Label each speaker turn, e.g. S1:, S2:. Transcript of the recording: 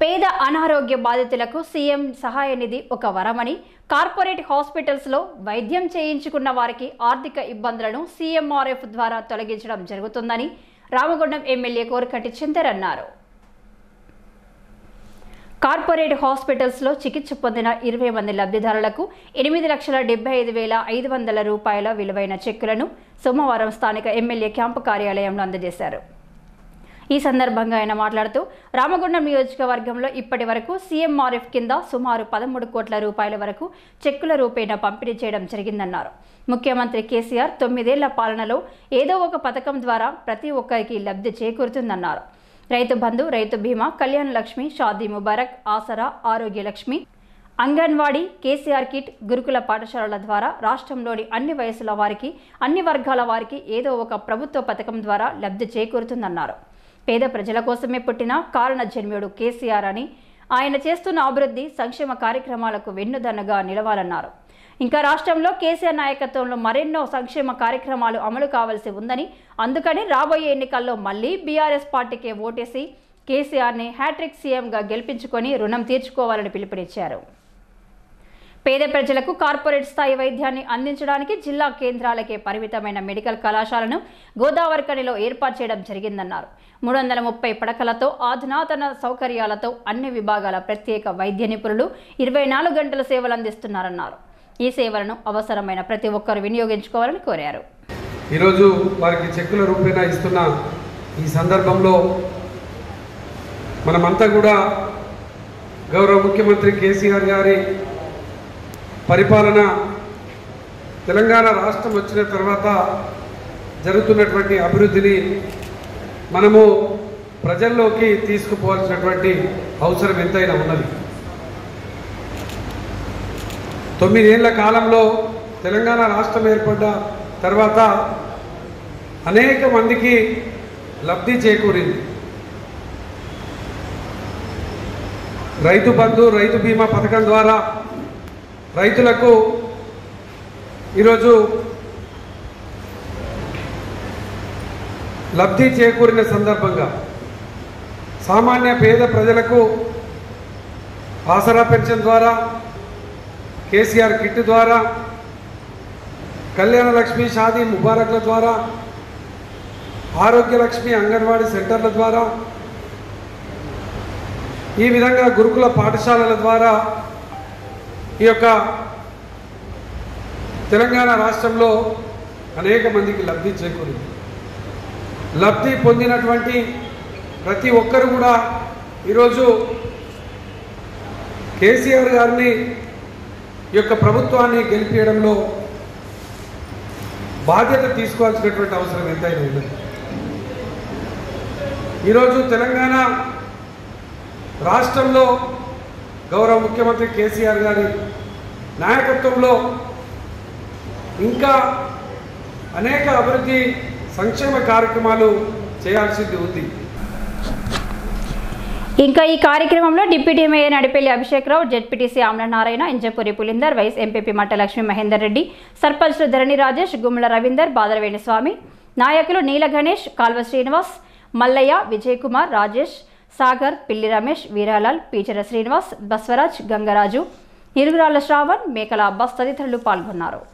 S1: పేద అనారోగ్య బాధితులకు సీఎం సహాయ నిధి ఒక వరమని, కార్పొరేట్ హాస్పిటల్స్లో వైద్యం చేయించుకున్న వారికి ఆర్థిక ఇబ్బందులను సీఎంఆర్ఎఫ్ ద్వారా తొలగించడం జరుగుతుందని రామగుండం ఎమ్మెల్యే కోరకంటి చందర్ అన్నారు. కార్పొరేట్ హాస్పిటల్స్లో చికిత్స పొందిన 20 మంది లబ్ధిదారులకు 8,75,500 రూపాయల విలువైన చెక్కులను సోమవారం స్థానిక ఎమ్మెల్యే క్యాంపు కార్యాలయంలో అందజేశారు. ఈ సందర్భంగా ఆయన మాట్లాడుతూ, రామగుండం నియోజకవర్గంలో ఇప్పటి వరకు సీఎంఆర్ఎఫ్ కింద సుమారు 13 కోట్ల రూపాయల వరకు చెక్కుల రూపేణా పంపిణీ చేయడం జరిగిందన్నారు. ముఖ్యమంత్రి కేసీఆర్ 9 ఏళ్ల పాలనలో ఏదో ఒక పథకం ద్వారా ప్రతి ఒక్కరికి లబ్ధి చేకూరుతుందన్నారు. రైతు బంధు, రైతు బీమా, కళ్యాణ లక్ష్మి, షాదీ ముబారక్, ఆసరా, ఆరోగ్య లక్ష్మి, అంగన్వాడీ, కేసీఆర్ కిట్, గురుకుల పాఠశాలల ద్వారా రాష్ట్రంలోని అన్ని వయసుల వారికి, అన్ని వర్గాల వారికి ఏదో ఒక ప్రభుత్వ పథకం ద్వారా లబ్ధి చేకూరుతుందన్నారు. పేద ప్రజల కోసమే పుట్టిన కారణ జన్ముడు కేసీఆర్ అని, ఆయన చేస్తున్న అభివృద్ధి సంక్షేమ కార్యక్రమాలకు వెన్నుదన్నుగా నిలవాలన్నారు. ఇంకా రాష్ట్రంలో కేసీఆర్ నాయకత్వంలో మరెన్నో సంక్షేమ కార్యక్రమాలు అమలు కావాల్సి ఉందని, అందుకని రాబోయే ఎన్నికల్లో మళ్లీ బీఆర్ఎస్ పార్టీకే ఓటేసి కేసీఆర్ని హ్యాట్రిక్ సీఎంగా గెలిపించుకొని రుణం తీర్చుకోవాలని పిలుపునిచ్చారు. పేద ప్రజలకు కార్పొరేట్ స్థాయి వైద్యాన్ని అందించడానికి జిల్లా కేంద్రాలకే పరిమితమైన మెడికల్ కళాశాలను గోదావరిఖనిలో ఏర్పాటు చేయడం జరిగిందన్నారు. 330 పడకలతో, అధునాతన సౌకర్యాలతో అన్ని విభాగాల ప్రత్యేక వైద్య నిపుణులు 24 గంటల సేవలు అందిస్తున్నారన్నారు. ఈ సేవలను అవసరమైన ప్రతి ఒక్కరు వినియోగించుకోవాలని కోరారు.
S2: ఈరోజు వారికి చెక్కుల రూపేణా ఇస్తున్న ఈ సందర్భంలో మనమంతా కూడా గౌరవ ముఖ్యమంత్రి కేసీఆర్ గారి పరిపాలన, తెలంగాణ రాష్ట్రం వచ్చిన తర్వాత జరుగుతున్నటువంటి అభివృద్ధిని మనము ప్రజల్లోకి తీసుకుపోవాల్సినటువంటి అవసరం ఎంతైనా ఉన్నది. 9 ఏళ్ల కాలంలో తెలంగాణ రాష్ట్రం ఏర్పడ్డ తర్వాత అనేక మందికి లబ్ధి చేకూరింది. రైతు బంధు, రైతు బీమా పథకం ద్వారా రైతులకు ఈరోజు లబ్ధి చేకూరిన సందర్భంగా సామాన్య పేద ప్రజలకు ఆసరా పెన్షన్ ద్వారా, కేసీఆర్ కిట్ ద్వారా, కళ్యాణ లక్ష్మి, షాదీ ముబారక్ల ద్వారా, ఆరోగ్య లక్ష్మి, అంగన్వాడీ సెంటర్ల ద్వారా, ఈ విధంగా గురుకుల పాఠశాలల ద్వారా ఈ యొక్క తెలంగాణ రాష్ట్రంలో అనేక మందికి లబ్ధి చేకూరింది. లబ్ధి పొందినటువంటి ప్రతి ఒక్కరు కూడా ఈరోజు కేసీఆర్ గారిని, ఈ యొక్క ప్రభుత్వాన్ని గెలిపించడంలో బాధ్యత తీసుకోవాల్సినటువంటి అవసరం ఎంతైనా ఉంది. ఈరోజు తెలంగాణ రాష్ట్రంలో గౌరవ ముఖ్యమంత్రి కేసీఆర్ గారి నాయకత్వంలో ఇంకా అనేక అభివృద్ధి సంక్షేమ కార్యక్రమాలు చేయాల్సింది ఉంది.
S1: ఇంకా ఈ కార్యక్రమంలో deputy mayor Nadipelli Abhishek Rao, ZPTC Amlanarayana, Injapuri Pulinder, vice MPP Matta Lakshmi Mahender Reddy, సర్పంచ్లు ధరణి రాజేష్, గుమ్మల రవీందర్, బాదరవేణి స్వామి, నాయకులు నీల గణేష్, కాల్వ శ్రీనివాస్, మల్లయ్య, విజయ్ కుమార్, రాజేష్, సాగర్, పిల్లి రమేష్, వీరాలాల్, పీచర శ్రీనివాస్, బస్వరాజ్, గంగరాజు, ఇరుగురాళ్ల శ్రావణ్, మేకల అబ్బాస్ తదితరులు పాల్గొన్నారు.